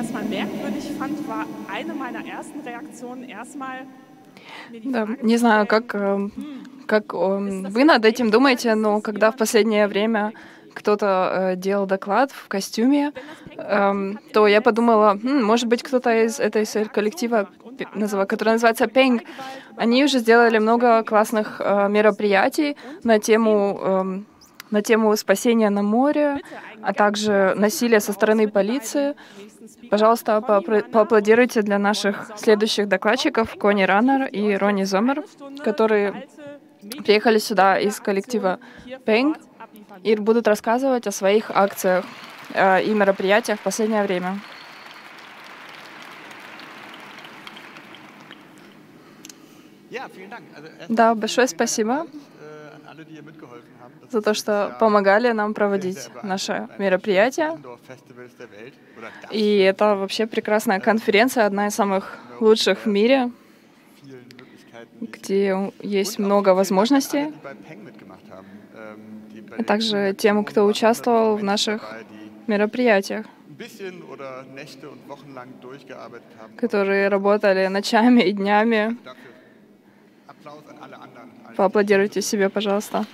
Да, не знаю, как вы над этим думаете, но когда в последнее время кто-то делал доклад в костюме, то я подумала, может быть, кто-то из этой коллектива, который называется Peng, они уже сделали много классных мероприятий на тему спасения на море, а также насилия со стороны полиции. Пожалуйста, поаплодируйте для наших следующих докладчиков Кони Раннер и Ронни Зомер, которые приехали сюда из коллектива Peng и будут рассказывать о своих акциях и мероприятиях в последнее время. Да, большое спасибо за то, что помогали нам проводить наше мероприятие. И это вообще прекрасная конференция, одна из самых лучших в мире, где есть много возможностей. А также тем, кто участвовал в наших мероприятиях, которые работали ночами и днями. Поаплодируйте себе, пожалуйста.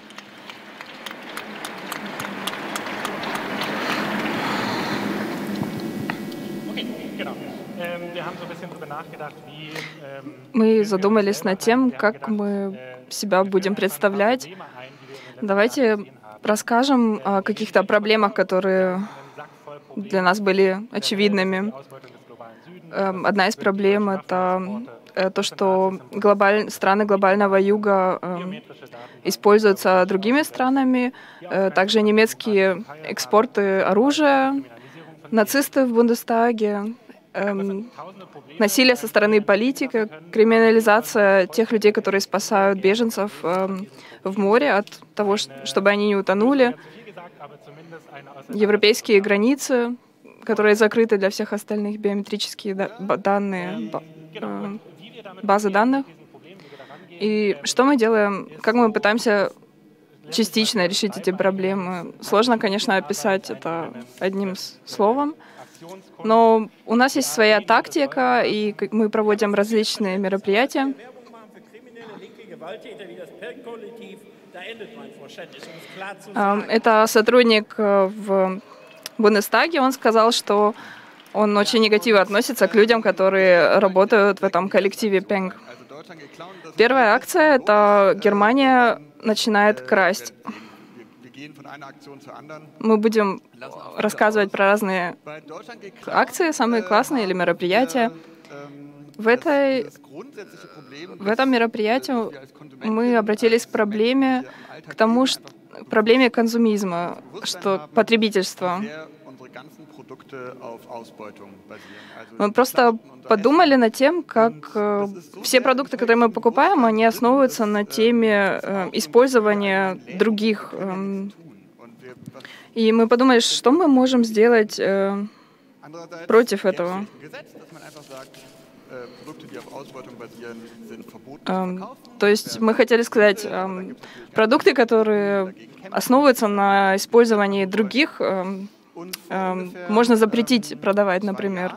Мы задумались над тем, как мы себя будем представлять. Давайте расскажем о каких-то проблемах, которые для нас были очевидными. Одна из проблем — это то, что страны глобального юга используются другими странами, также немецкие экспорты оружия, нацисты в Бундестаге, насилие со стороны политика, криминализация тех людей, которые спасают беженцев в море от того, чтобы они не утонули, европейские границы, которые закрыты для всех остальных, биометрические данные, базы данных. И что мы делаем, как мы пытаемся частично решить эти проблемы? Сложно, конечно, описать это одним словом, но у нас есть своя тактика, и мы проводим различные мероприятия. Это сотрудник в Бундестаге, он сказал, что он очень негативно относится к людям, которые работают в этом коллективе Peng. Первая акция — это Германия начинает красть. Мы будем рассказывать про разные акции, самые классные или мероприятия. В этом мероприятии мы обратились к проблеме консумизма, потребительства. Мы просто подумали над тем, как все продукты, которые мы покупаем, они основываются на теме использования других. И мы подумали, что мы можем сделать против этого. То есть мы хотели сказать, продукты, которые основываются на использовании других, можно запретить продавать, например.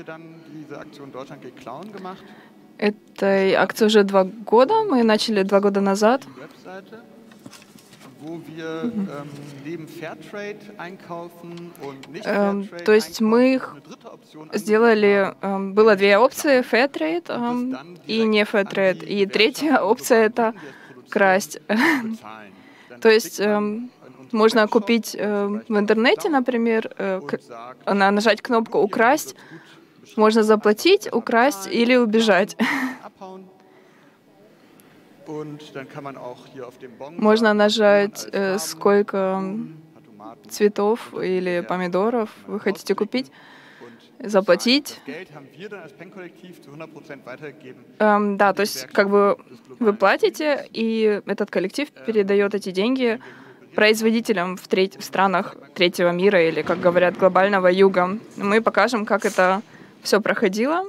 Этой акции уже 2 года. Мы начали 2 года назад. То есть мы их сделали, было 2 опции: Fairtrade и не Fairtrade. И третья опция — это красть. То есть можно купить в интернете, например, нажать кнопку «Украсть», можно заплатить, украсть или убежать. Можно нажать, сколько цветов или помидоров вы хотите купить, заплатить. Да, то есть как бы вы платите, и этот коллектив передает эти деньги производителям в странах третьего мира или, как говорят, глобального юга. Мы покажем, как это все проходило.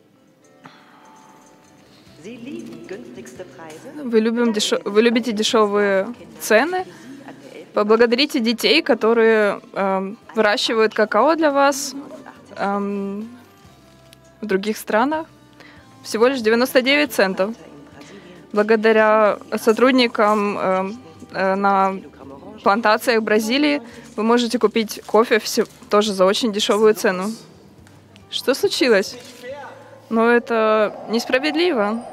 Вы любите дешевые цены. Поблагодарите детей, которые выращивают какао для вас. в других странах всего лишь 99 центов. Благодаря сотрудникам на плантациях Бразилии вы можете купить кофе тоже за очень дешевую цену. Что случилось? Но это несправедливо.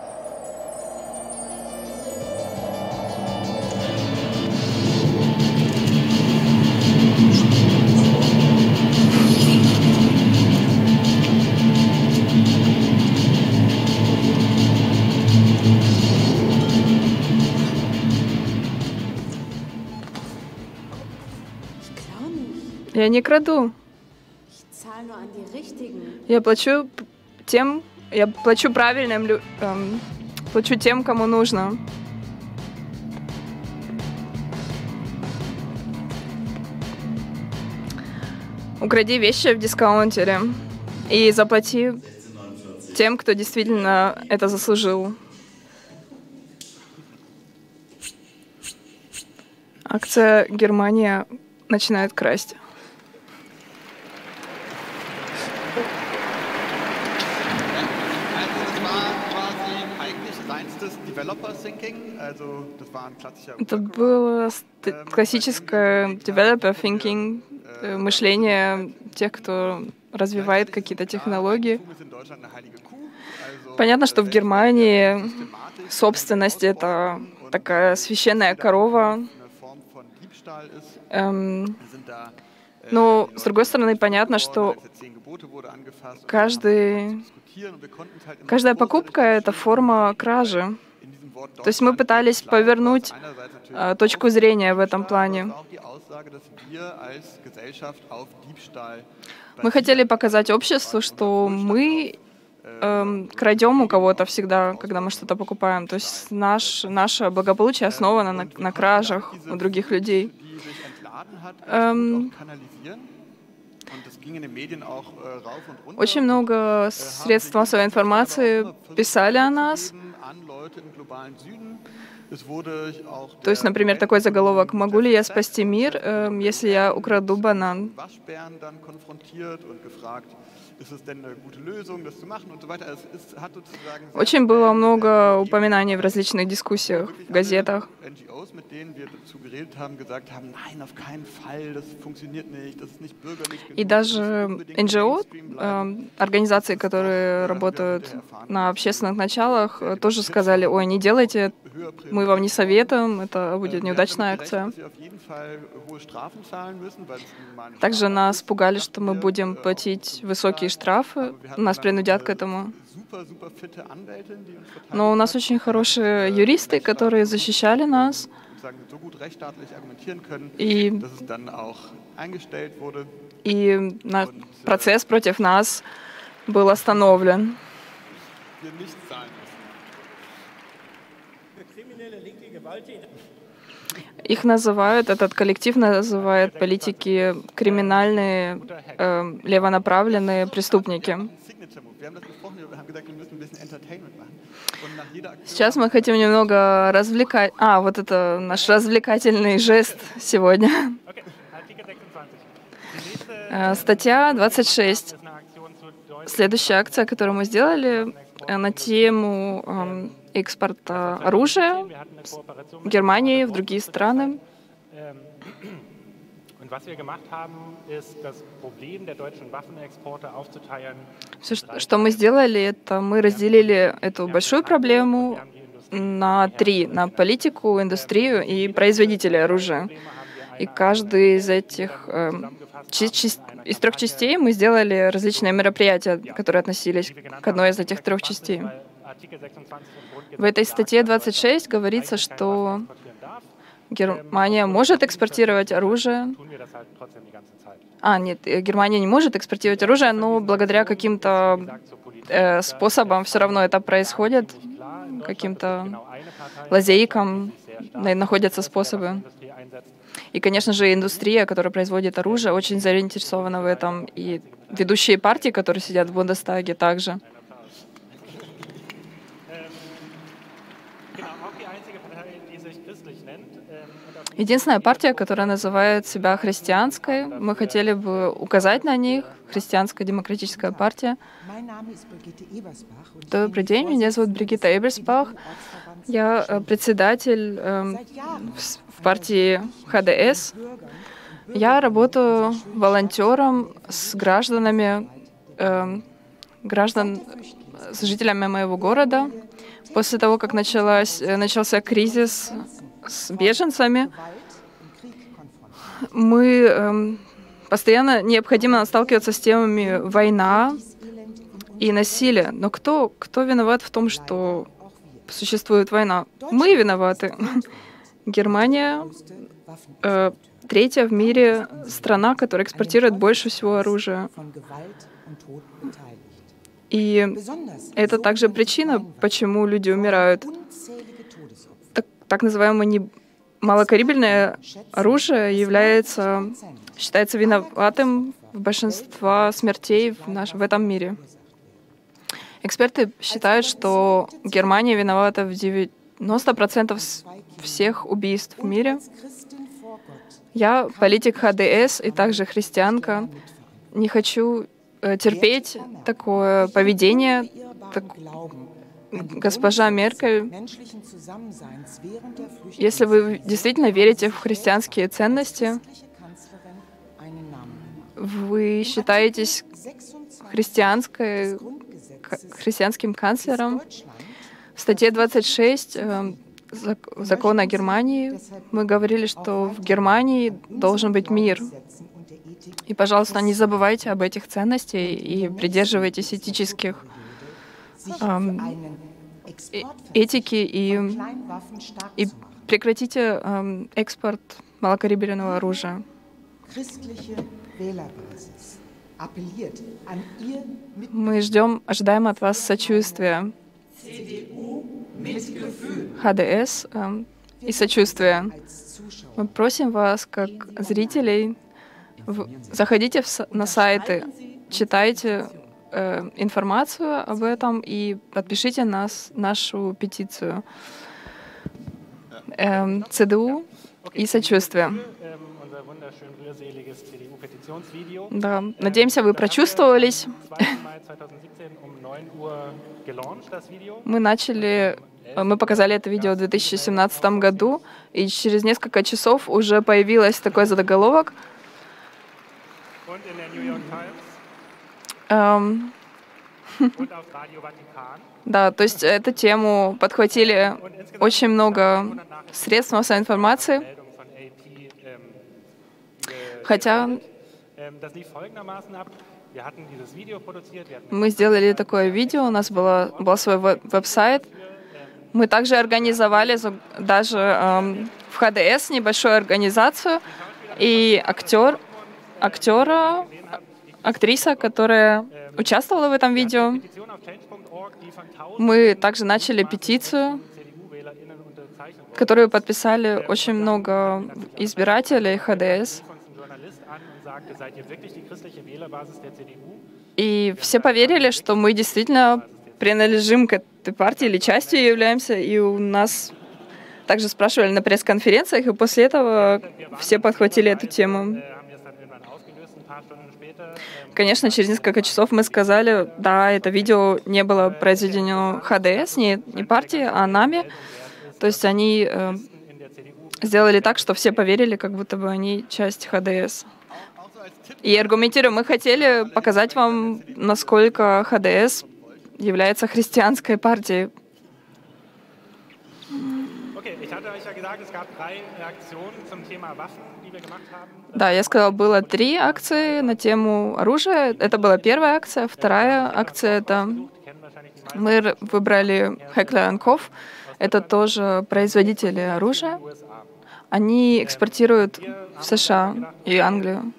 Я не краду. Я плачу правильным, плачу тем, кому нужно. Укради вещи в дискаунтере и заплати тем, кто действительно это заслужил. Акция «Германия начинает красть». Это было классическое developer thinking, мышление тех, кто развивает какие-то технологии. Понятно, что в Германии собственность — это такая священная корова. Но, с другой стороны, понятно, что каждая покупка — это форма кражи. То есть мы пытались повернуть точку зрения в этом плане. Мы хотели показать обществу, что мы крадем у кого-то всегда, когда мы что-то покупаем. То есть наше благополучие основано на кражах у других людей. Очень много средств массовой информации писали о нас. То есть, например, такой заголовок: «Могу ли я спасти мир, если я украду банан?» Очень было много упоминаний в различных дискуссиях, в газетах. И даже НГО, организации, которые работают на общественных началах, тоже сказали: «Ой, не делайте, мы вам не советуем, это будет неудачная акция». Также нас пугали, что мы будем платить высокие штрафы, нас принудят к этому. Но у нас очень хорошие юристы, которые защищали нас. И процесс против нас был остановлен. Их называют, этот коллектив называет политики криминальные, левонаправленные преступники. Сейчас мы хотим немного развлекать. Вот это наш развлекательный жест сегодня. Статья 26. Следующая акция, которую мы сделали, на тему экспорта оружия в Германии, в другие страны. Все, что мы сделали, это мы разделили эту большую проблему на три: на политику, индустрию и производителей оружия. И каждый из этих из трех частей мы сделали различные мероприятия, которые относились к одной из этих трех частей. В этой статье 26 говорится, что Германия может экспортировать оружие. Нет, Германия не может экспортировать оружие, но благодаря каким-то способам все равно это происходит, каким-то лазейкам находятся способы. И, конечно же, индустрия, которая производит оружие, очень заинтересована в этом. И ведущие партии, которые сидят в Бундестаге, также. единственная партия, которая называет себя христианской. Мы хотели бы указать на них. Христианская демократическая партия. Добрый день, меня зовут Бригитта Эберсбах. Я председатель в партии ХДС. Я работаю волонтером с гражданами, с жителями моего города. После того, как начался кризис с беженцами, мы постоянно необходимо сталкиваться с темами война и насилие. Но кто виноват в том, что существует война? Мы виноваты. Германия третья в мире страна, которая экспортирует больше всего оружия. И это также причина, почему люди умирают. Так называемое малокалиберное оружие считается виноватым в большинстве смертей в этом мире. Эксперты считают, что Германия виновата в 90% всех убийств в мире. Я политик ХДС и также христианка. Не хочу терпеть такое поведение. Госпожа Меркель, если вы действительно верите в христианские ценности, вы считаетесь христианским канцлером. В статье 26 закона Германии мы говорили, что в Германии должен быть мир. И, пожалуйста, не забывайте об этих ценностях и придерживайтесь этики и прекратите экспорт малокалиберного оружия. Мы ожидаем от вас сочувствия. ХДС и сочувствия. Мы просим вас, как зрителей, заходите на сайты, читайте информацию об этом и подпишите нашу петицию. ЦДУ и сочувствие. Да, надеемся, вы прочувствовались. Мы показали это видео в 2017 году, и через несколько часов уже появился такой заголовок. Да, то есть эту тему подхватили очень много средств массовой информации. Хотя мы сделали такое видео, у нас был свой веб-сайт. Мы также организовали даже в ХДС небольшую организацию, и актриса, которая участвовала в этом видео. Мы также начали петицию, которую подписали очень много избирателей ХДС. И все поверили, что мы действительно принадлежим к этой партии или частью ее являемся. И у нас также спрашивали на пресс-конференциях, и после этого все подхватили эту тему. Конечно, через несколько часов мы сказали, да, это видео не было произведено ХДС, не партией, а нами. То есть они сделали так, что все поверили, как будто бы они часть ХДС. И аргументируем, мы хотели показать вам, насколько ХДС является христианской партией. Да, я сказала, было 3 акции на тему оружия. Это была первая акция. Вторая акция — это мы выбрали Heckler & Koch. Это тоже производители оружия. Они экспортируют в США и Англию.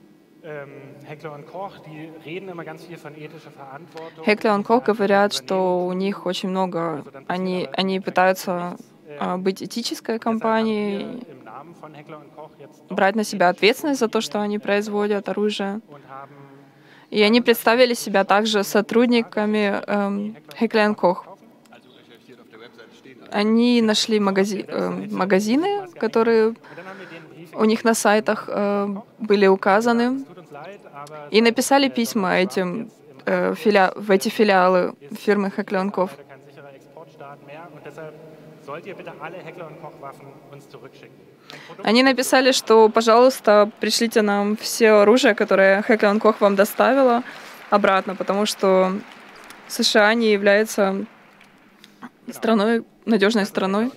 Heckler & Koch говорят, что у них очень много, они пытаются быть этической компанией, брать на себя ответственность за то, что они производят оружие. И они представили себя также сотрудниками Heckler & Koch. Они нашли магазины, которые у них на сайтах были указаны, и написали письма этим, в эти филиалы фирмы Heckler Koch. Они написали, что, пожалуйста, пришлите нам все оружие, которое Heckler Koch вам доставила, обратно, потому что США не является страной, надежной страной.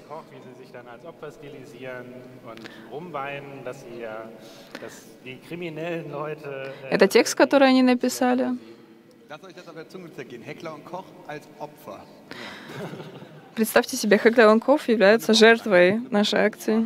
Это текст, который они написали. Представьте себе, Heckler Koch является жертвой нашей акции.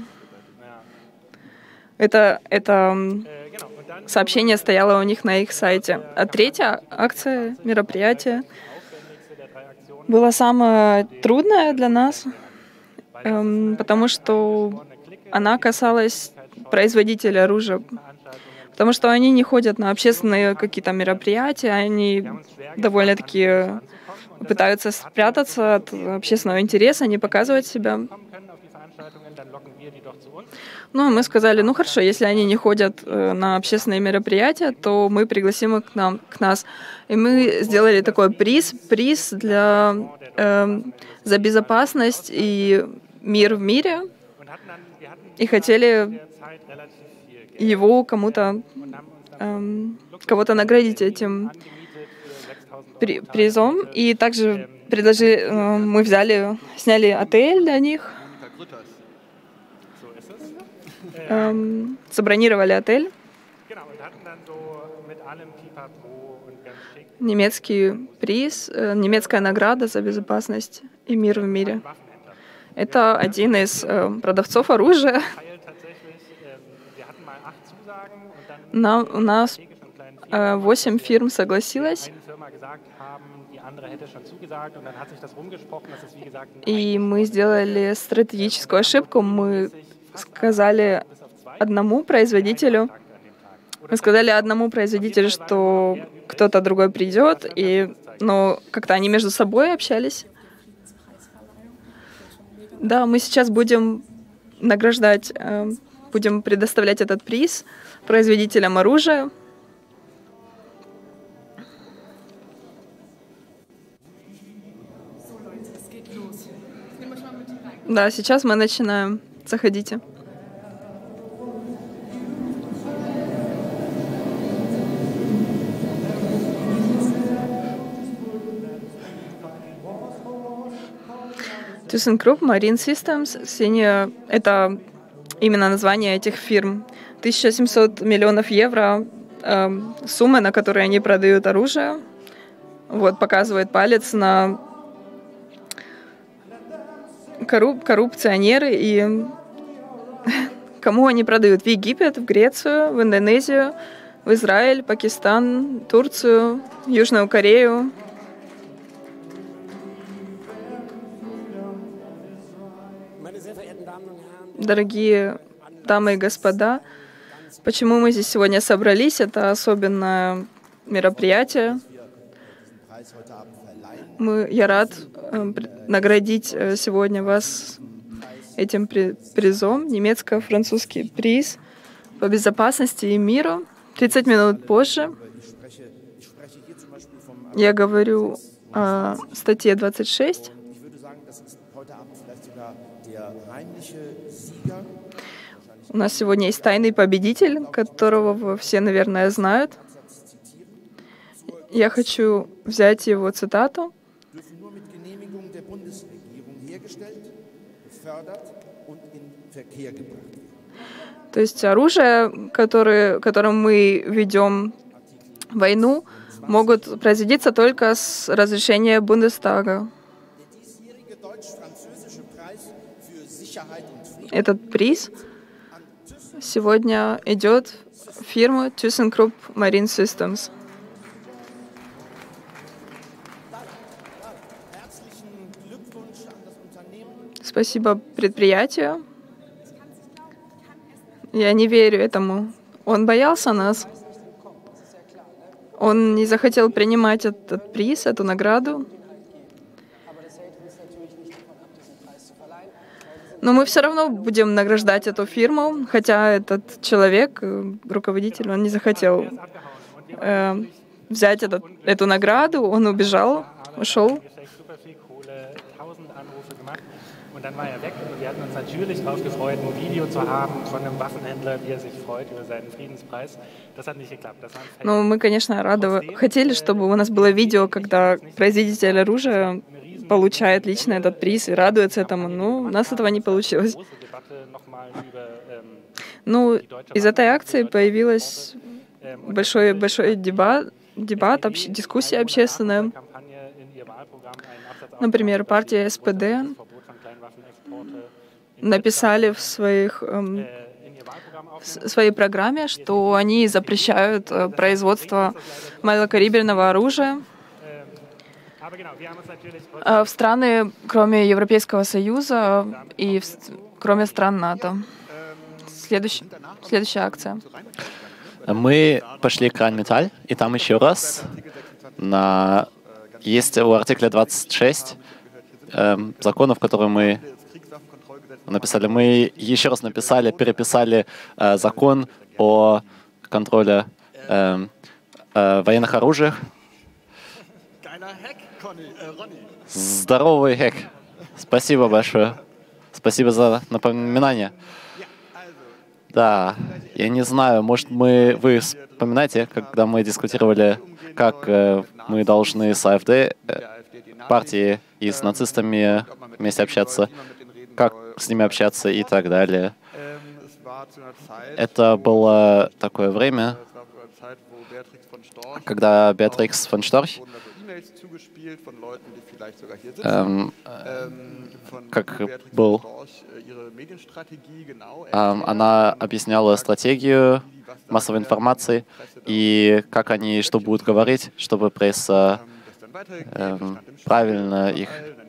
Это сообщение стояло у них на их сайте. А третья акция, мероприятие, была самая трудная для нас, потому что она касалась производителей оружия. Потому что они не ходят на общественные какие-то мероприятия, они довольно-таки пытаются спрятаться от общественного интереса, не показывать себя. Ну, мы сказали, ну хорошо, если они не ходят на общественные мероприятия, то мы пригласим их к нас. И мы сделали такой приз за безопасность и мир в мире. И хотели его кого-то наградить этим призом. И также мы сняли отель для них, забронировали отель. Немецкий приз, немецкая награда за безопасность и мир в мире. Это один из продавцов оружия. У нас 8 фирм согласилось. И мы сделали стратегическую ошибку. Мы сказали одному производителю, что кто-то другой придет, но как-то они между собой общались. Да, мы сейчас будем награждать, будем предоставлять этот приз производителям оружия. Да, сейчас мы начинаем. Заходите. ThyssenKrupp Marine Systems — это именно название этих фирм. 1700 миллионов евро сумма, на которой они продают оружие. Вот, показывает палец на коррупционеры и кому они продают. В Египет, в Грецию, в Индонезию, в Израиль, Пакистан, Турцию, Южную Корею. Дорогие дамы и господа, почему мы здесь сегодня собрались? Это особенное мероприятие. Я рад наградить сегодня вас этим призом, немецко-французский приз по безопасности и миру. 30 минут позже я говорю о статье 26. У нас сегодня есть тайный победитель, которого все, наверное, знают. Я хочу взять его цитату. То есть оружие, которым мы ведем войну, могут производиться только с разрешения Бундестага. Этот приз сегодня идет в фирму ThyssenKrupp Marine Systems. Спасибо предприятию. Я не верю этому. Он боялся нас. Он не захотел принимать этот приз, эту награду. Но мы все равно будем награждать эту фирму, хотя этот человек, руководитель, он не захотел взять эту награду, он убежал, ушел. Und dann war er weg und wir hatten uns natürlich darauf gefreut, ein Video zu haben von einem Waffenhändler, wie er sich freut über seinen Friedenspreis. Das hat nicht geklappt. Ну, мы, конечно, хотели, чтобы у нас было видео, когда производитель оружия получает лично этот приз и радуется этому, но у нас этого не получилось. Ну, из этой акции появилась большой дебат, дискуссия общественная. Например, партия СПД написали в своей программе, что они запрещают производство малокалиберного оружия в страны, кроме Европейского Союза и кроме стран НАТО. Следующая акция. Мы пошли к Rheinmetall, и там еще раз есть у артикля 26 законов, которые мы написали. Мы еще раз переписали закон о контроле военных оружиях. Здоровый хэк. Спасибо большое. Спасибо за напоминание. Да, я не знаю, может, вы вспоминаете, когда мы дискутировали, как мы должны с АфД, партией и с нацистами вместе общаться, как с ними общаться и так далее. Это было такое время, когда Беатрикс фон Шторх, как был, она объясняла стратегию массовой информации и как они что будут говорить, чтобы пресса правильно их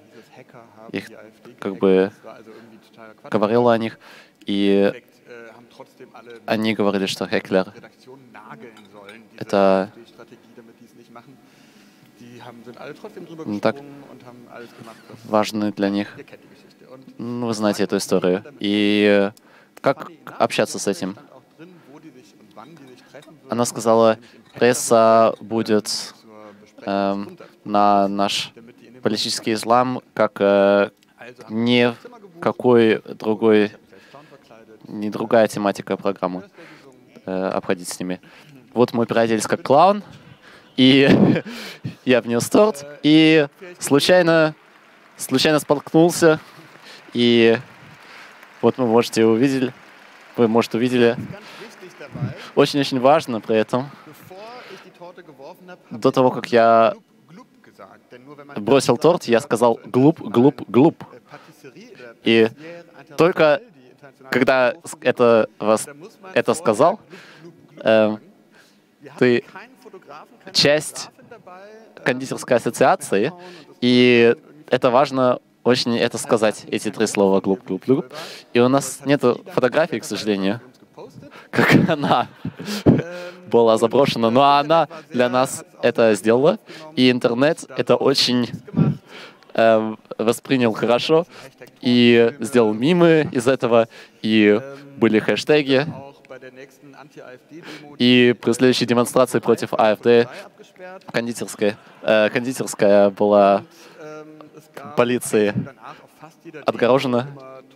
как бы говорила о них. И они говорили, что Хеклер — это так важно для них. Ну, вы знаете эту историю. И как общаться с этим? Она сказала, пресса будет на наш политический ислам как ни другая тематика программы обходить с ними. Вот мы переоделись как клоун, и я внес торт, и случайно споткнулся, и вот вы увидели. Очень-очень важно при этом, до того, как я бросил торт, я сказал «глуп, глуп, глуп». И только когда это сказал, ты часть кондитерской ассоциации, и это важно очень это сказать, эти три слова «глуп, глуп, глуп». И у нас нет фотографий, к сожалению, как она была заброшена, но она для нас это сделала, и интернет это очень воспринял хорошо и сделал мемы из этого, и были хэштеги. И при следующей демонстрации против АфД кондитерская была полицией отгорожена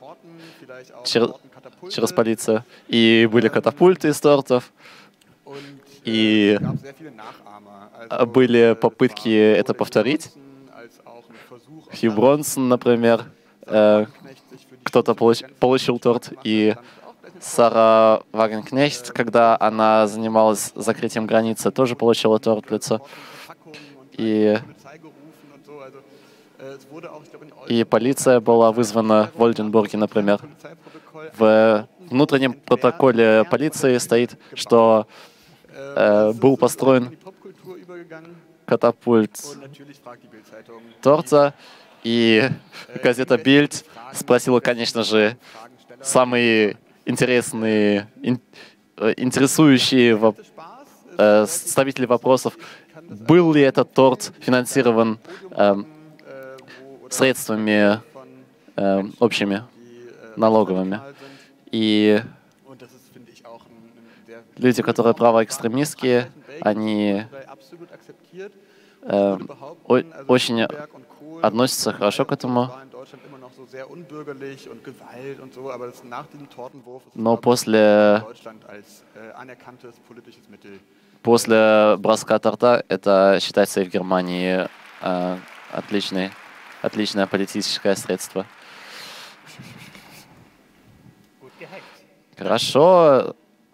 через полицию. И были катапульты из тортов. И были попытки это повторить. Хью Бронсон, например, кто-то получил торт. И Сара Вагенкнехт, когда она занималась закрытием границы, тоже получила торт в лицо. И полиция была вызвана в Ольденбурге, например. В внутреннем протоколе полиции стоит, что был построен катапульт торта, и газета «Бильд» спросила, конечно же, самые интересующие ставители вопросов, был ли этот торт финансирован средствами общими налоговыми. И люди, которые правоэкстремистские, они очень относятся хорошо к этому. Но после броска торта это считается и в Германии отличное политическое средство. Хорошо.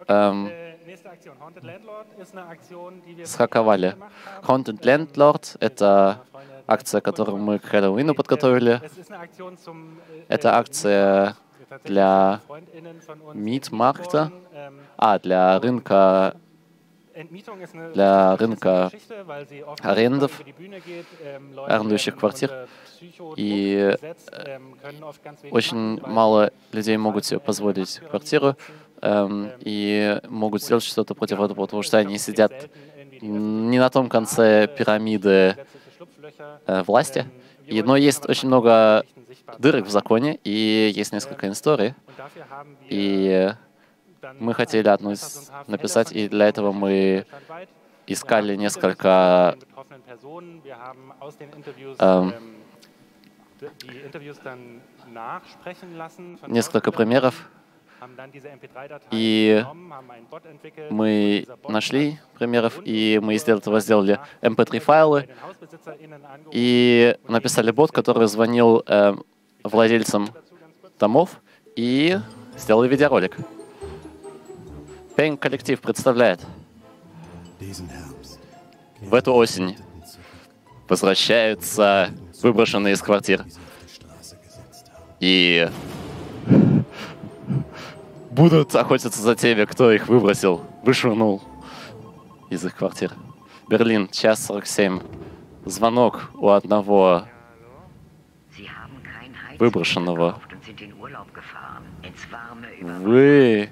Схаковали. Haunted Landlord — это акция, которую мы к Хэллоуину подготовили. Это акция для Mietmarkte, для рынка арендующих квартир. И очень мало людей могут себе позволить квартиру и могут сделать что-то против этого, потому что они сидят не на том конце пирамиды власти. Но есть очень много дырок в законе, и есть несколько историй. И мы хотели одну написать, и для этого мы искали несколько примеров. И мы нашли примеров, и мы из этого сделали MP3-файлы, и написали бот, который звонил владельцам домов, и сделали видеоролик. Пенг коллектив представляет. В эту осень возвращаются выброшенные из квартир. И будут охотиться за теми, кто их вышвырнул из их квартир. Берлин, час 47. Звонок у одного выброшенного. Вы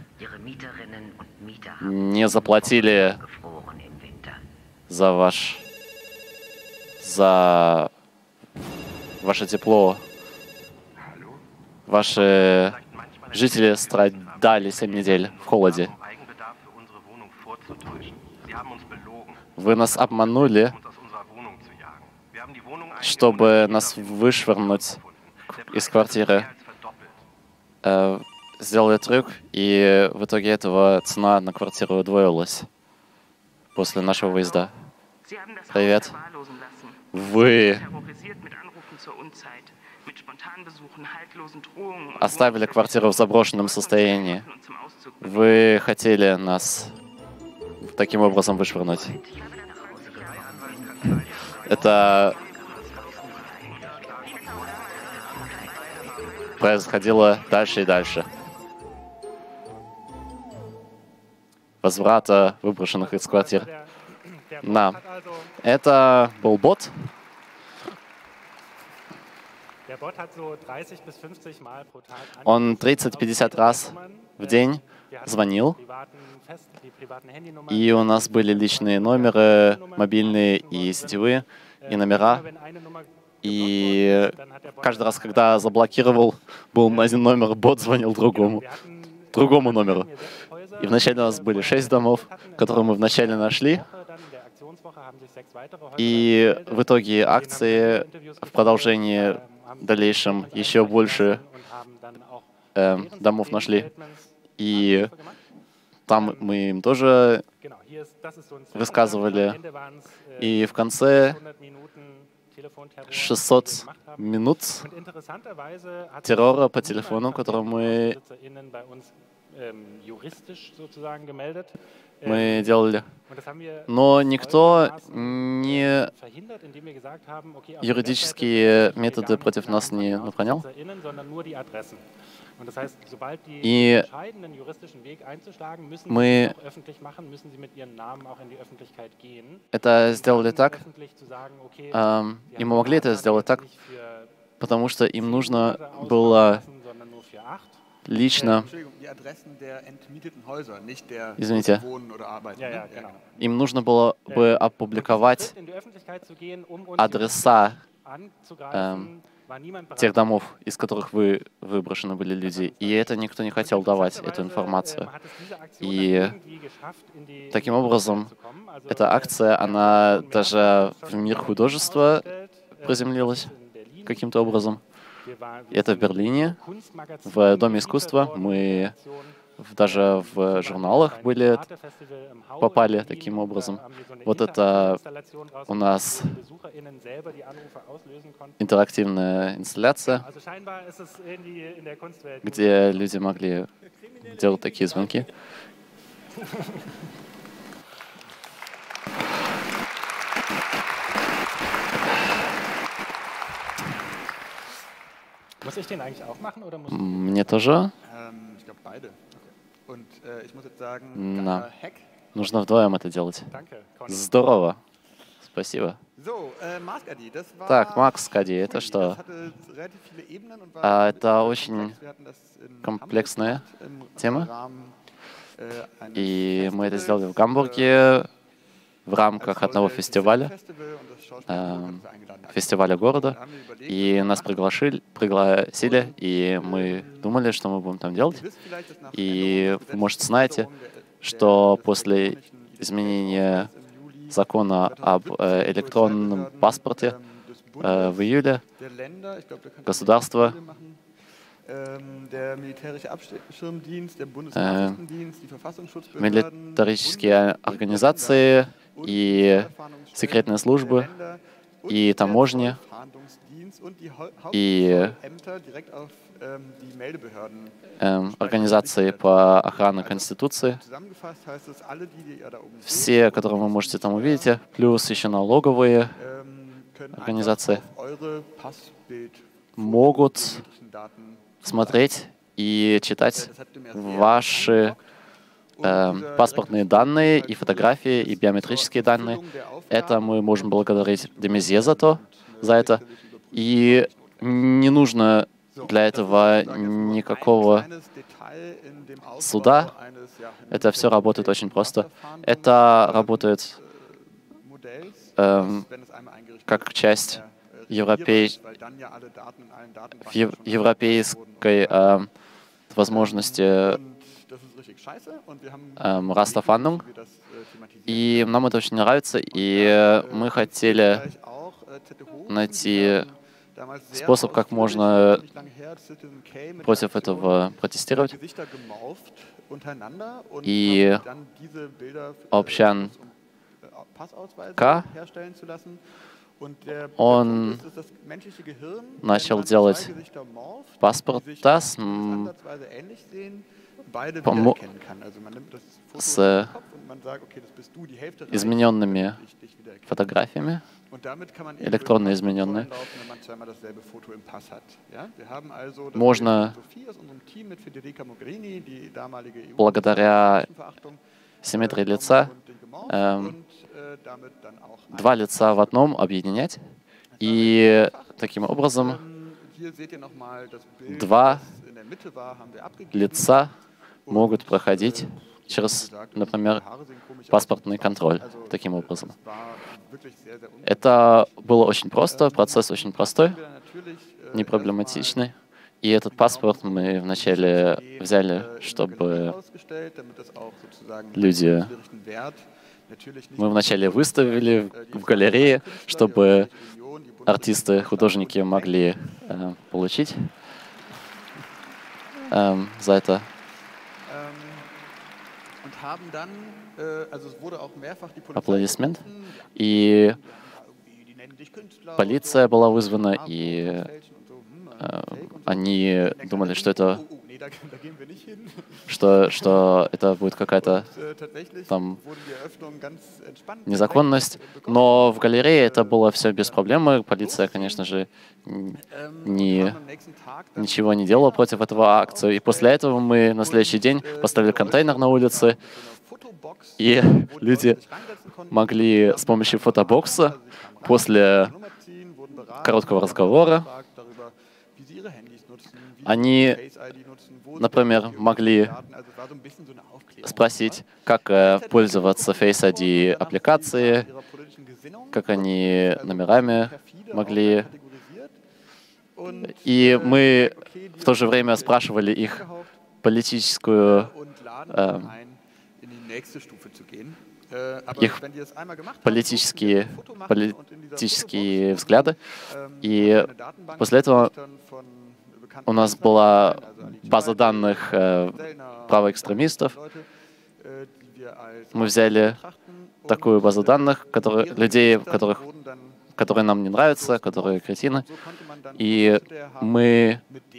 не заплатили за ваше тепло. Ваши жители страдали 7 недель в холоде. Вы нас обманули, чтобы нас вышвырнуть из квартиры. Сделали трюк, и в итоге этого цена на квартиру удвоилась после нашего выезда. Привет. Вы оставили квартиру в заброшенном состоянии. Вы хотели нас таким образом вышвырнуть. Это происходило дальше и дальше. Возврата выброшенных из квартир. Это был бот. Он 30-50 раз в день звонил, и у нас были личные номеры, мобильные и сетевые, и номера. И каждый раз, когда заблокировал, был один номер, бот звонил другому номеру. И вначале у нас были 6 домов, которые мы вначале нашли. И в итоге акции в продолжении дальнейшем еще больше домов нашли. И там мы им тоже высказывали. И в конце 600 минут террора по телефону, который мы делали. Но никто не юридические методы против нас не наклонял. И мы это сделали так, и мы могли это сделать так, потому что им нужно было лично, извините, им нужно было бы опубликовать адреса тех домов, из которых выброшены были люди. И это никто не хотел давать, эту информацию. И таким образом, эта акция, она даже в мир художества приземлилась каким-то образом. Это в Берлине, в Доме искусства. Мы даже в журналах попали таким образом. Вот это у нас интерактивная инсталляция, где люди могли делать такие звонки. Мне тоже? Да. Нужно вдвоем это делать. Здорово. Спасибо. Так, Макс Кади, это что? Это очень комплексная тема. И мы это сделали в Гамбурге в рамках одного фестиваля, фестиваля города. И нас пригласили, и мы думали, что мы будем там делать. И вы, может, знаете, что после изменения закона об электронном паспорте в июле государство милитаристские организации и секретные службы, и таможни, и организации по охране Конституции, все, которые вы можете там увидеть, плюс еще налоговые организации, могут смотреть и читать ваши паспортные данные и фотографии, и биометрические данные. Это мы можем благодарить Демезье за это. И не нужно для этого никакого суда. Это все работает очень просто. Это работает как часть европейской возможности Rasterfahndung. И нам это очень нравится, и мы хотели найти способ, как можно против этого протестировать. И Общан К. Он начал делать паспорта с измененными фотографиями, электронно измененные. Можно благодаря симметрии лица два лица в одном объединять, и таким образом два лица могут проходить через, например, паспортный контроль таким образом. Это было очень просто, процесс очень простой, непроблематичный. И этот паспорт мы вначале взяли, чтобы люди... Мы вначале выставили в галерее, чтобы артисты, художники могли получить за это. Аплодисмент. И полиция была вызвана, и они думали, что это будет какая-то там незаконность. Но в галерее это было все без проблем. Полиция, конечно же, ничего не делала против этого акции. И после этого мы на следующий день поставили контейнер на улице, и люди могли с помощью фотобокса после короткого разговора они, например, могли спросить, как пользоваться Face ID аппликации, как они номерами могли И мы в то же время спрашивали их их политические взгляды. И после этого у нас была база данных правоэкстремистов. Мы взяли такую базу данных, людей, которые нам не нравятся, которые кретины, и мы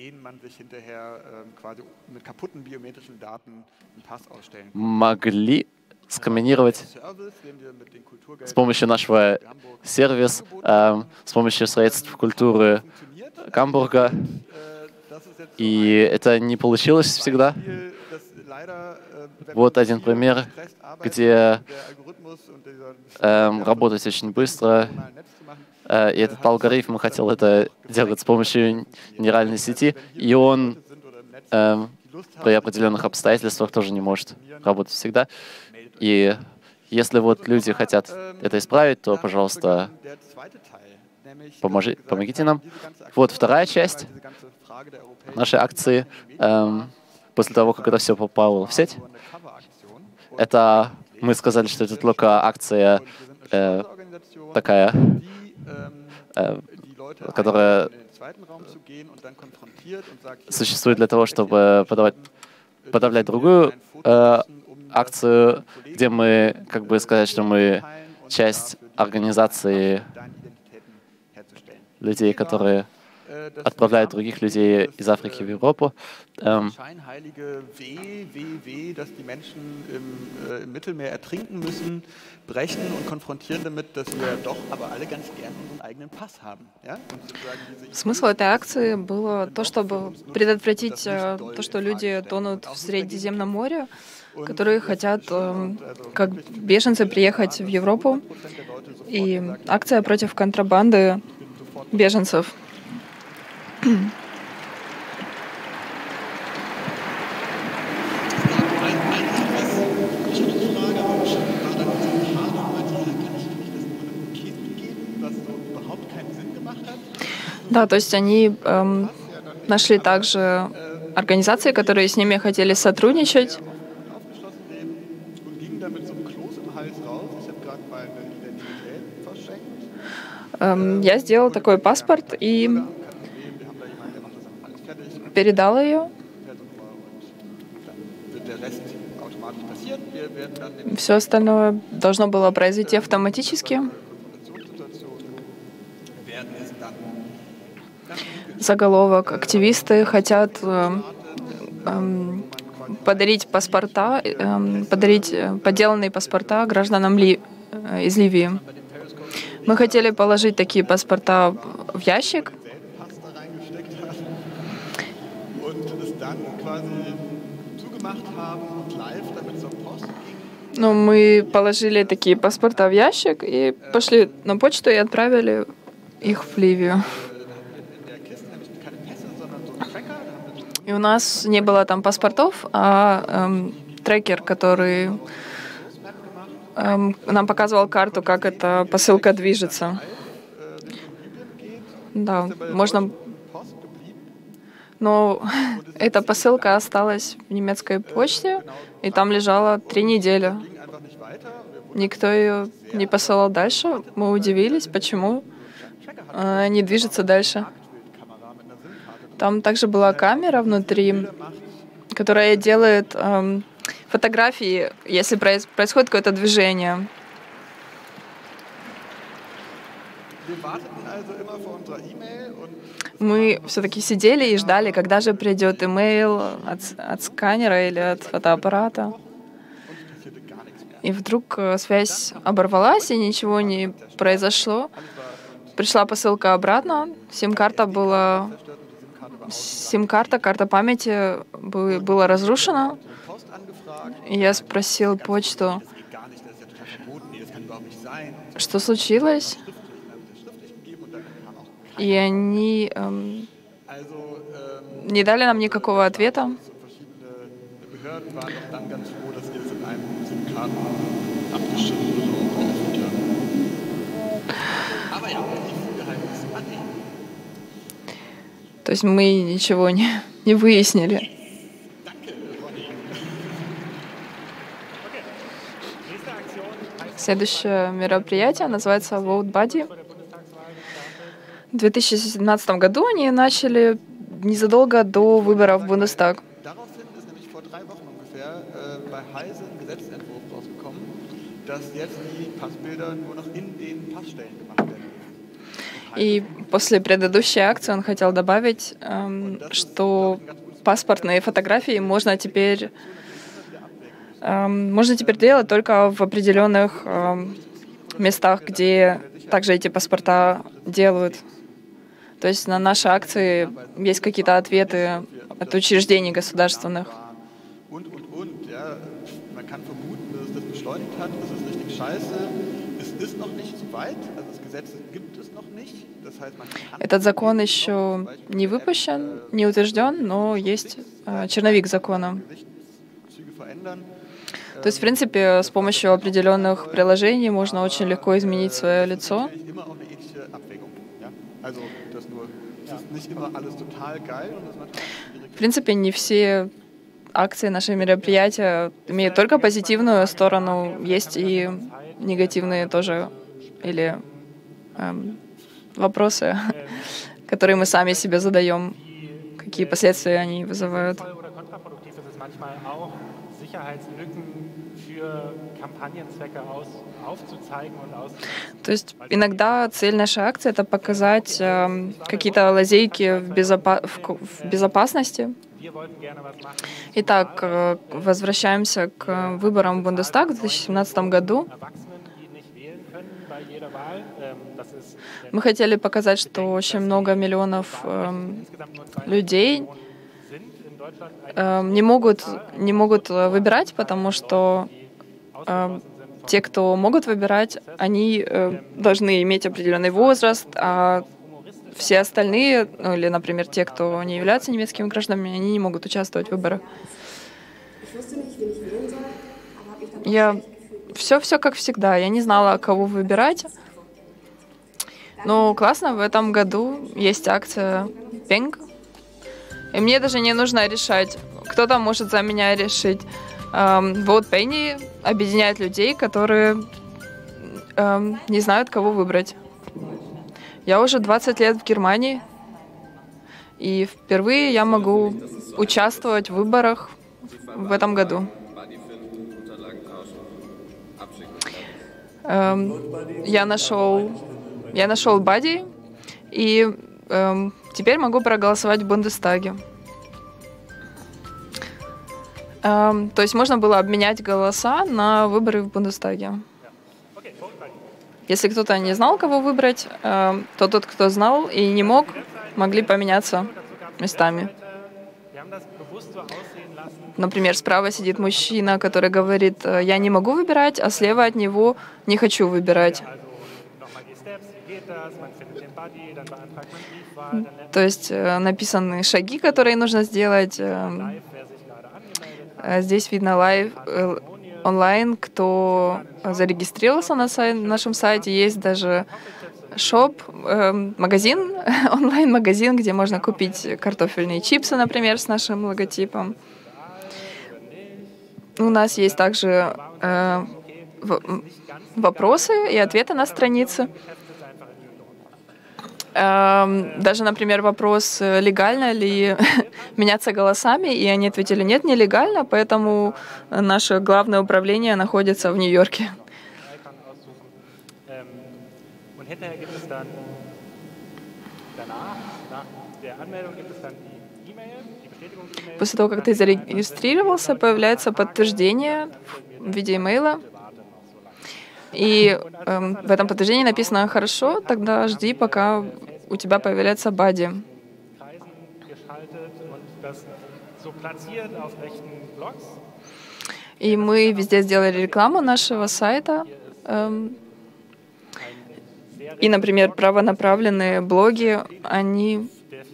могли скомбинировать с помощью нашего сервиса, с помощью средств культуры Гамбурга. И это не получилось всегда. Вот один пример, где работать очень быстро. И этот алгоритм хотел это делать с помощью нейральной сети, и он при определенных обстоятельствах тоже не может работать всегда. И если вот люди хотят это исправить, то, пожалуйста, помогите нам. Вот вторая часть нашей акции, после того, как это все попало в сеть, это мы сказали, что это только акция такая, которая существует для того, чтобы подавлять другую акцию, где мы, как бы сказать, что мы часть организации людей, которые отправляют других людей из Африки в Европу. Смысл этой акции было то, чтобы предотвратить то, что люди тонут в Средиземном море, которые хотят, как беженцы, приехать в Европу. И акция против контрабанды беженцев. Да, то есть они нашли также организации, которые с ними хотели сотрудничать. Я сделал такой паспорт и передал ее. Все остальное должно было произойти автоматически. Заголовок: активисты хотят подарить паспорта, подарить подделанные паспорта гражданам из Ливии. Мы хотели положить такие паспорта в ящик. Но мы положили такие паспорта в ящик и пошли на почту и отправили их в Ливию. И у нас не было там паспортов, а трекер, который нам показывал карту, как эта посылка движется. Да, можно... Но эта посылка осталась в немецкой почте, и там лежала 3 недели. Никто ее не посылал дальше. Мы удивились, почему она не движется дальше. Там также была камера внутри, которая делает фотографии, если происходит какое-то движение. Мы все-таки сидели и ждали, когда же придет имейл от сканера или от фотоаппарата. И вдруг связь оборвалась, и ничего не произошло. Пришла посылка обратно, карта памяти была разрушена. И я спросил почту, что случилось. И они не дали нам никакого ответа. То есть мы ничего не выяснили. Следующее мероприятие называется Vote Buddy. В 2017 году они начали незадолго до выборов в Бундестаг. И после предыдущей акции он хотел добавить, что паспортные фотографии можно теперь делать только в определенных местах, где также эти паспорта делают. То есть на нашей акции есть какие-то ответы от учреждений государственных. Этот закон еще не выпущен, не утвержден, но есть черновик закона. То есть, в принципе, с помощью определенных приложений можно очень легко изменить свое лицо. В принципе, не все акции, наши мероприятия имеют только позитивную сторону, есть и негативные тоже, или вопросы, которые мы сами себе задаем, какие последствия они вызывают. То есть иногда цель нашей акции — это показать какие-то лазейки в безопасности. Итак, возвращаемся к выборам в Бундестаг в 2017 году. Мы хотели показать, что очень много миллионов людей не могут выбирать, потому что те, кто могут выбирать, они должны иметь определенный возраст, а все остальные, ну или, например, те, кто не являются немецкими гражданами, они не могут участвовать в выборах. Все как всегда. Я не знала, кого выбирать. Но классно, в этом году есть акция Peng. И мне даже не нужно решать. Кто-то может за меня решить. Vote Penny объединяет людей, которые не знают, кого выбрать. Я уже 20 лет в Германии, и впервые я могу участвовать в выборах в этом году. Я нашел Buddy, и теперь могу проголосовать в Бундестаге. То есть можно было обменять голоса на выборы в Бундестаге. Если кто-то не знал, кого выбрать, то тот, кто знал и не мог, могли поменяться местами. Например, справа сидит мужчина, который говорит: «Я не могу выбирать», а слева от него «Не хочу выбирать». То есть написаны шаги, которые нужно сделать. Здесь видно онлайн, кто зарегистрировался на нашем сайте. Есть даже магазин, онлайн-магазин, где можно купить картофельные чипсы, например, с нашим логотипом. У нас есть также вопросы и ответы на странице. Даже, например, вопрос, легально ли меняться голосами, и они ответили: нет, нелегально, поэтому наше главное управление находится в Нью-Йорке. После того, как ты зарегистрировался, появляется подтверждение в виде имейла. И в этом подтверждении написано: «Хорошо, тогда жди, пока у тебя появляется Buddy». И мы везде сделали рекламу нашего сайта. И, например, правонаправленные блоги, они...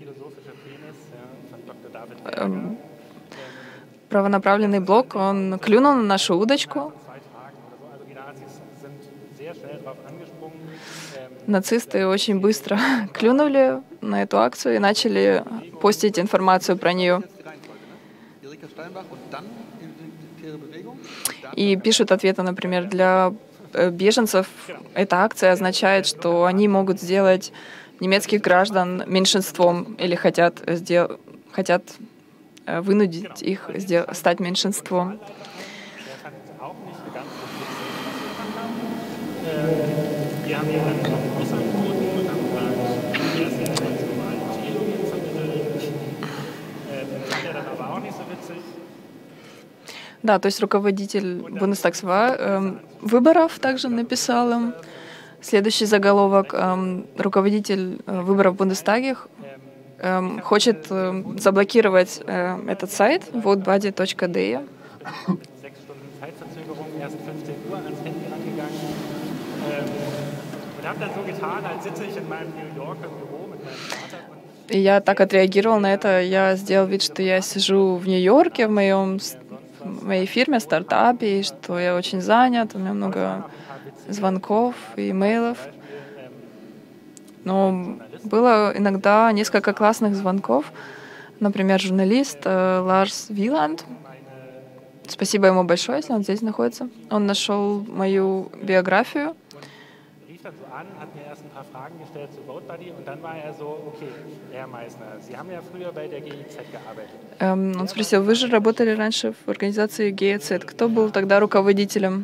Правонаправленный блог, он клюнул на нашу удочку. нацисты очень быстро клюнули на эту акцию и начали постить информацию про нее. И пишут ответы, например, для беженцев эта акция означает, что они могут сделать немецких граждан меньшинством или хотят вынудить их стать меньшинством. Да, то есть руководитель Бундестагсваhl выборов также написал им следующий заголовок. Руководитель выборов в Бундестаге хочет заблокировать этот сайт votebuddy.de. И я так отреагировал на это. Я сделал вид, что я сижу в Нью-Йорке, в моей фирме, стартапе, и что я очень занят, у меня много звонков и имейлов. Но было иногда несколько классных звонков. Например, журналист Ларс Виланд. Спасибо ему большое, если он здесь находится. Он нашел мою биографию. Он спросил, вы же работали раньше в организации GEZ. Кто был тогда руководителем?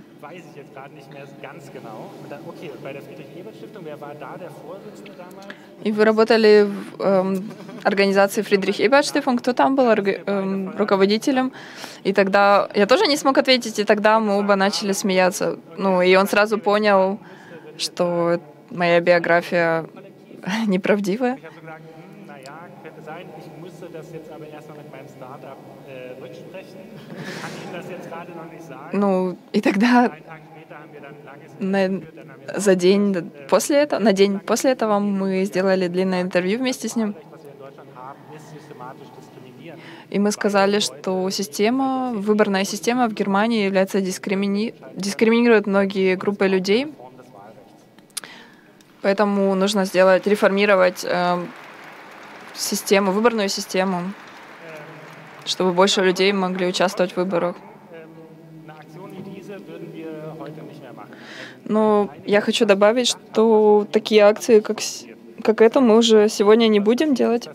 И вы работали в организации Friedrich Ebert Stiftung. Кто там был руководителем? И тогда я тоже не смог ответить, и тогда мы оба начали смеяться. Ну, и он сразу понял, что моя биография неправдивая. Ну, и тогда на день после этого мы сделали длинное интервью вместе с ним. И мы сказали, что выборная система в Германии является дискриминирует многие группы людей. Поэтому нужно реформировать выборную систему, чтобы больше людей могли участвовать в выборах. Но я хочу добавить, что такие акции, как эта, мы уже сегодня не будем делать.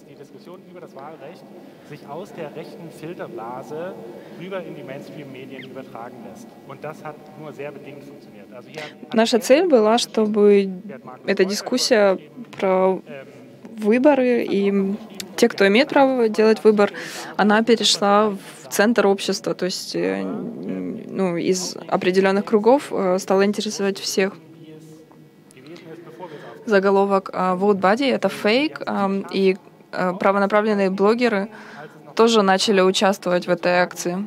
Наша цель была, чтобы эта дискуссия про выборы и те, кто имеет право делать выбор, она перешла в центр общества, то есть из определенных кругов стала интересовать всех. Заголовок Vote Buddy — это фейк, и правонаправленные блогеры тоже начали участвовать в этой акции.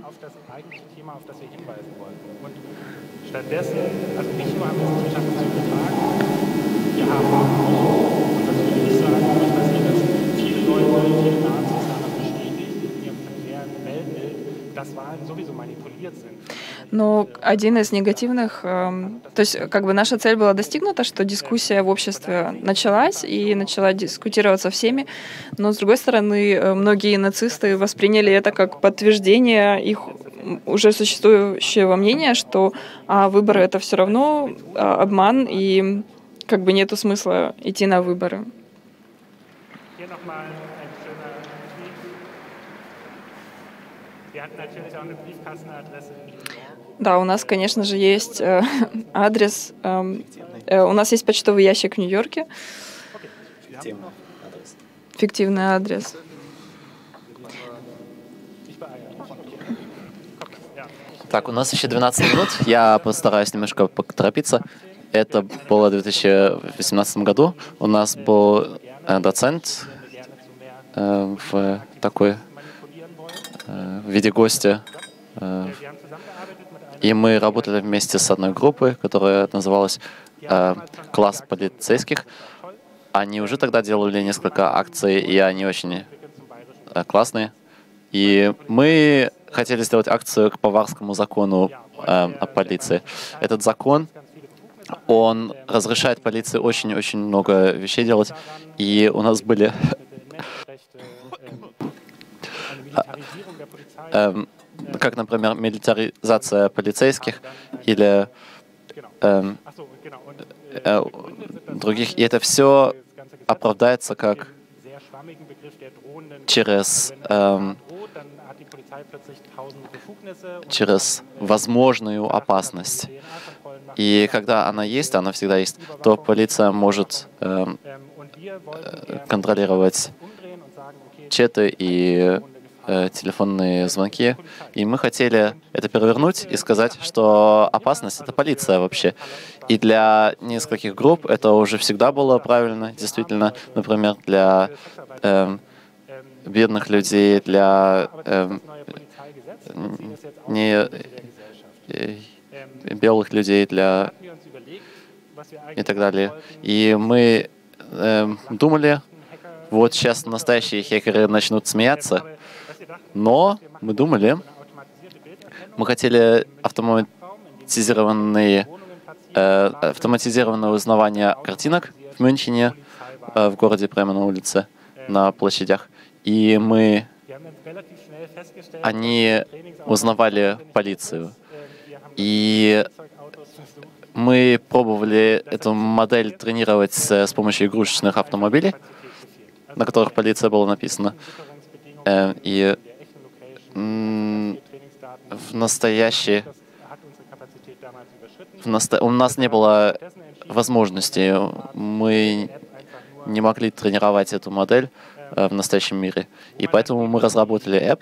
Но один из негативных, то есть наша цель была достигнута, что дискуссия в обществе началась и начала дискутироваться всеми, но с другой стороны, многие нацисты восприняли это как подтверждение их уже существующего мнения, что выборы — это все равно обман, и нету смысла идти на выборы. Да, у нас, конечно же, есть адрес. У нас есть почтовый ящик в Нью-Йорке. Фиктивный адрес. Так, у нас еще 12 минут. Я постараюсь немножко поторопиться. Это было в 2018 году. У нас был доцент в виде гостя. И мы работали вместе с одной группой, которая называлась «Класс полицейских». Они уже тогда делали несколько акций, и они очень классные. И мы хотели сделать акцию к Баварскому закону о полиции. Этот закон Он разрешает полиции очень-очень много вещей делать. И у нас были как, например, милитаризация полицейских или других. И это все оправдается как через возможную опасность. И когда она есть, она всегда есть, то полиция может контролировать чаты и телефонные звонки. И мы хотели это перевернуть и сказать, что опасность — это полиция вообще. И для нескольких групп это уже всегда было правильно, действительно. Например, для бедных людей, для не белых людей, для и так далее. И мы думали, вот сейчас настоящие хакеры начнут смеяться, но мы думали, мы хотели автоматизированное узнавание картинок в Мюнхене, в городе, прямо на улице, на площадях. И они узнавали полицию. И мы пробовали эту модель тренировать с помощью игрушечных автомобилей, на которых полиция была написана. И у нас не было возможности, мы не могли тренировать эту модель в настоящем мире. И поэтому мы разработали app,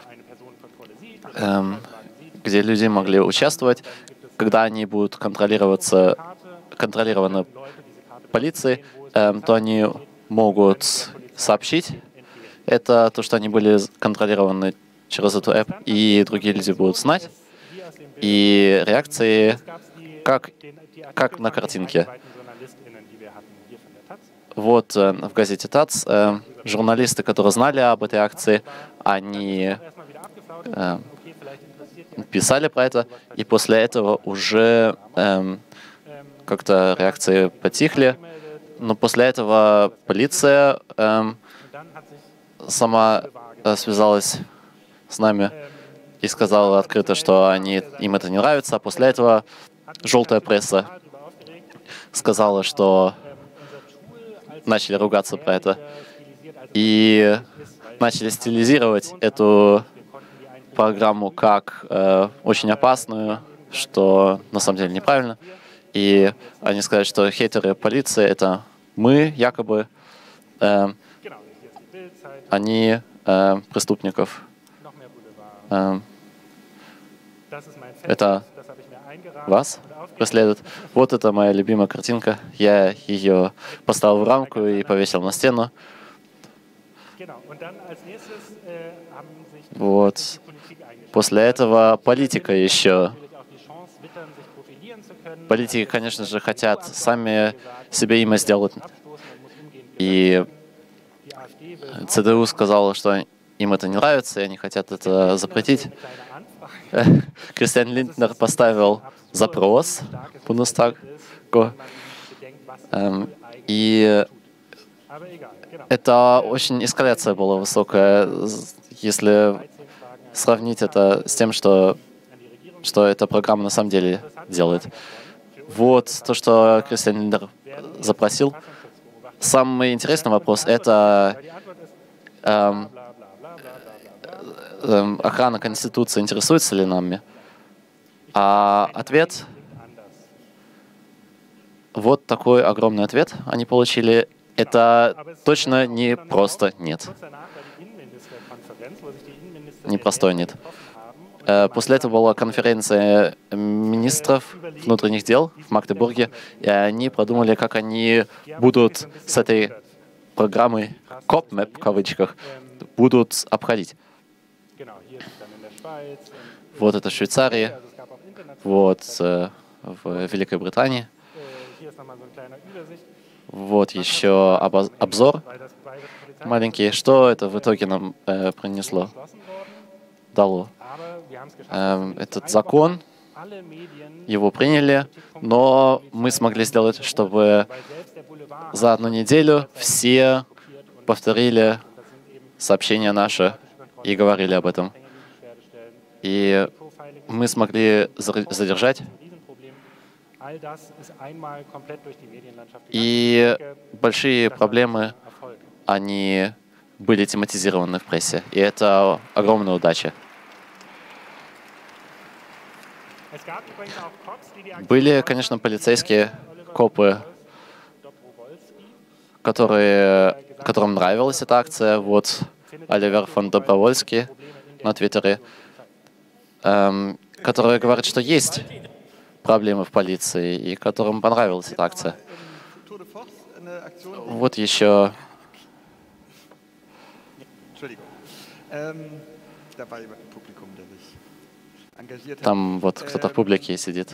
где люди могли участвовать, когда они будут контролированы полицией, то они могут сообщить это, то, что они были контролированы через эту app, и другие люди будут знать. И реакции как на картинке. Вот в газете ТАЦ журналисты, которые знали об этой акции, они писали про это, и после этого уже как-то реакции потихли. Но после этого полиция сама связалась с нами и сказала открыто, что им это не нравится. А после этого желтая пресса сказала, что начали ругаться про это и начали стилизировать эту программу как очень опасную, что на самом деле неправильно. И они сказали, что хейтеры полиции — это мы, якобы, они преступников. Это вас преследует. Вот это моя любимая картинка. Я ее поставил в рамку и повесил на стену. Вот. После этого политика еще. Политики, конечно же, хотят сами себе имя сделать. И ЦДУ сказала, что им это не нравится, и они хотят это запретить. Кристиан Линднер поставил запрос в Бундестаг. И это очень эскаляция была высокая, если сравнить это с тем, что эта программа на самом деле делает. Вот то, что Кристиан Линднер запросил. Самый интересный вопрос — это охрана Конституции интересуется ли нами? А ответ, вот такой огромный ответ они получили. Это точно не просто нет. Непростой нет. После этого была конференция министров внутренних дел в Магдебурге, и они продумали, как они будут с этой программой COPMAP, в кавычках, будут обходить. Вот это в Швейцарии, вот в Великой Британии. Вот еще обзор маленький. Что это в итоге нам дало? Этот закон его приняли, но мы смогли сделать, чтобы за одну неделю все повторили сообщения наши и говорили об этом. И мы смогли задержать. И большие проблемы, они были тематизированы в прессе. И это огромная удача. Были, конечно, полицейские, копы, которым нравилась эта акция. Вот Оливер фон Добровольский на Твиттере, который говорит, что есть проблемы в полиции, и которым понравилась эта акция. Вот еще... Там вот кто-то в публике сидит.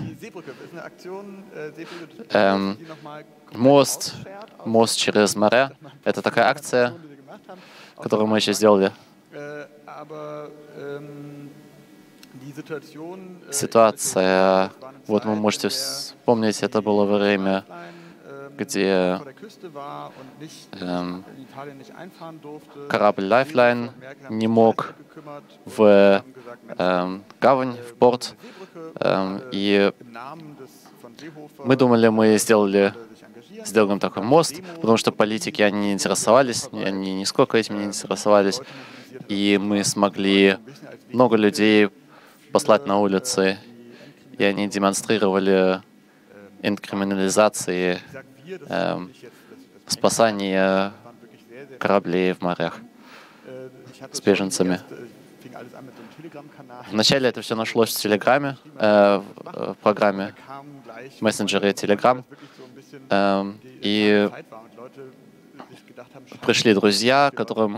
Мост через море. Это такая акция, которую мы еще сделали. Ситуация, вот вы можете вспомнить, это было время, где корабль Lifeline не мог в гавань, в порт. И мы думали, мы сделаем такой мост, потому что политики, они не интересовались, они нисколько этим не интересовались. И мы смогли много людей послать на улицы, и они демонстрировали инкриминализации, спасание кораблей в морях с беженцами. Вначале это все нашлось в Телеграме, в программе, в мессенджере Телеграм. И пришли друзья, которым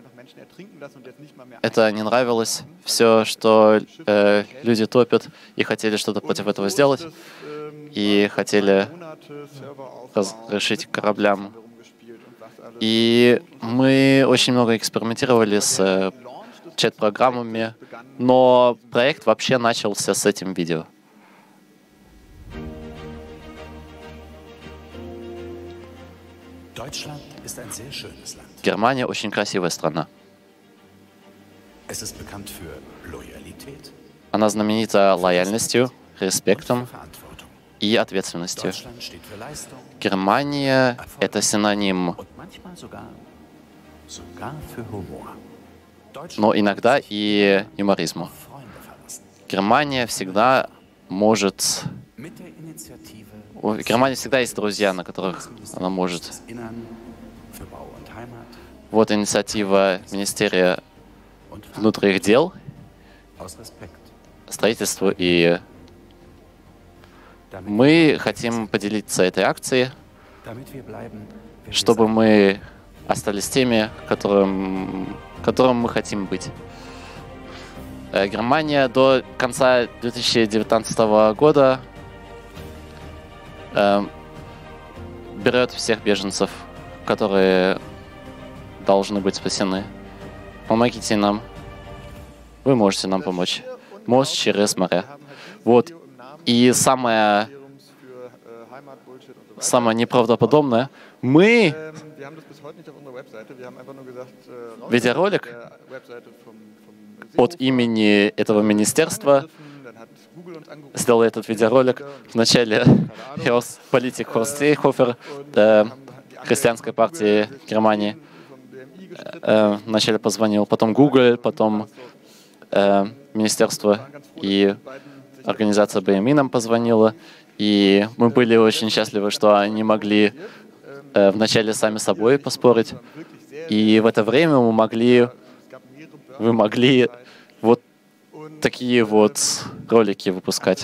это не нравилось. Все, что люди топят, и хотели что-то против этого сделать, и хотели разрешить кораблям. И мы очень много экспериментировали с чат-программами, но проект вообще начался с этим видео. Германия очень красивая страна. Она знаменита лояльностью, респектом и ответственностью. Германия — это синоним, но иногда и юморизму. Германия всегда может... У Германии всегда есть друзья, на которых она может. Вот инициатива Министерства внутренних дел, строительства, и мы хотим поделиться этой акцией, чтобы мы остались теми, которым мы хотим быть. Германия до конца 2019 года берет всех беженцев, которые должны быть спасены. Помогите нам. Вы можете нам помочь. Мост через море. Вот. И самое неправдоподобное, мы видеоролик от имени этого министерства сделал этот видеоролик. Вначале политик Хорст Сейхофер, христианской партии Германии, вначале позвонил, потом Google, потом министерство и организация BMI нам позвонила. И мы были очень счастливы, что они могли вначале сами с собой поспорить. И в это время вы могли вот такие вот ролики выпускать.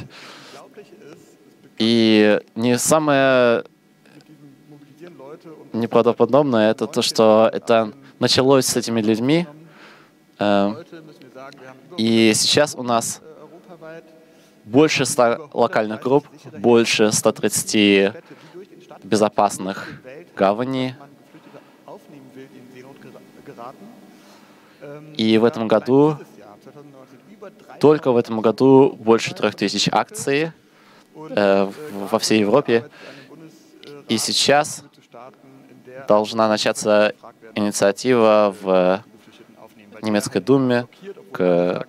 И не самое неправдоподобное — это то, что это началось с этими людьми. И сейчас у нас больше 100 локальных групп, больше 130 безопасных гаваней. И в этом году Только в этом году больше 3000 акций во всей Европе. И сейчас должна начаться инициатива в немецкой думе к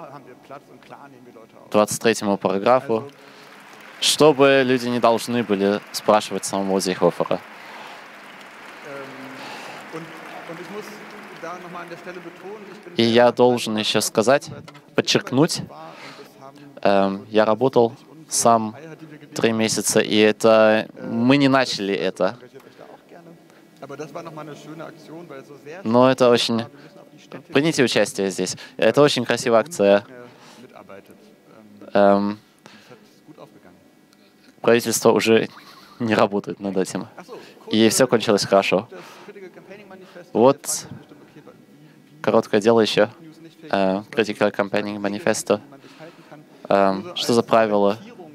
23-му параграфу, чтобы люди не должны были спрашивать самого Зейхофера. И я должен еще сказать, подчеркнуть, я работал сам 3 месяца, и это мы не начали это. Но это очень... Примите участие здесь. Это очень красивая акция. Правительство уже не работает над этим. И все кончилось хорошо. Вот короткое дело еще. Critical Campaigning Manifesto. Что за правила,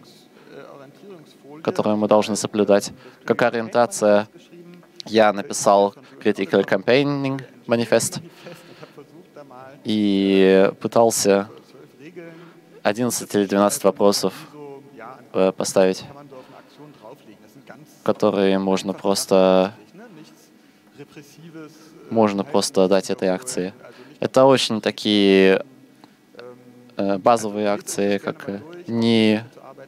которые мы должны соблюдать? Какая ориентация? Я написал Critical Campaigning Manifest и пытался 11 или 12 вопросов поставить, которые можно просто дать этой акции. Это очень такие базовые акции, как не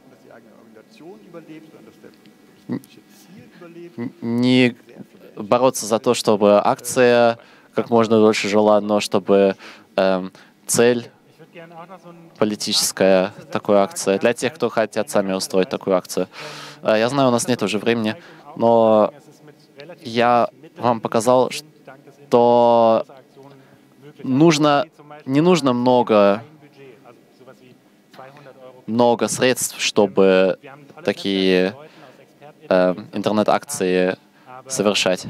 бороться за то, чтобы акция как можно дольше жила, но чтобы цель политическая такой акция, для тех, кто хотят сами устроить такую акцию. Я знаю, у нас нет уже времени, но я вам показал, что не нужно много средств, чтобы такие интернет-акции совершать.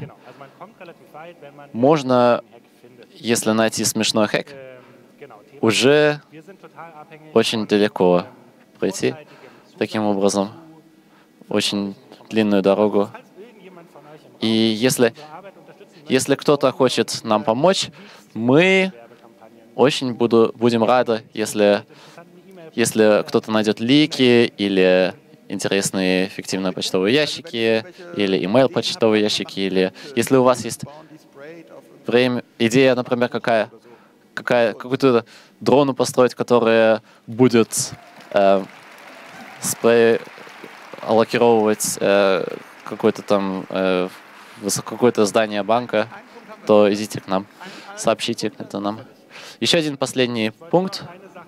Можно, если найти смешной хэк, уже очень далеко пройти таким образом, очень длинную дорогу. И если кто-то хочет нам помочь, мы очень будем рады, если кто-то найдет лики или интересные фиктивные почтовые ящики, или email почтовые ящики, или если у вас есть идея, например, какую-то дрону построить, которая будет локировать какое-то там какое-то здание банка, то идите к нам, сообщите это нам. Еще один последний пункт.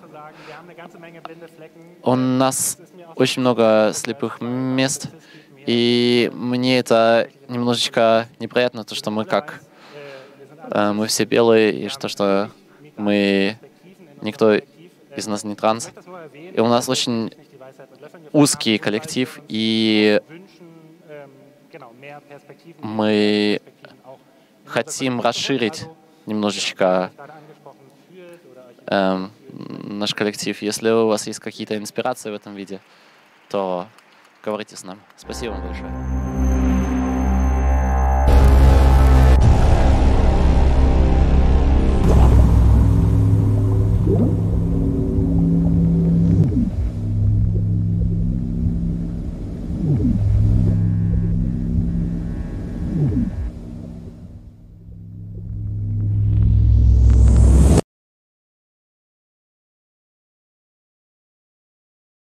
У нас очень много слепых мест, и мне это немножечко неприятно, то, что мы все белые, и что никто из нас не транс. И у нас очень узкий коллектив, и мы хотим расширить немножечко наш коллектив. Если у вас есть какие-то инспирации в этом виде, то говорите с нами. Спасибо вам большое.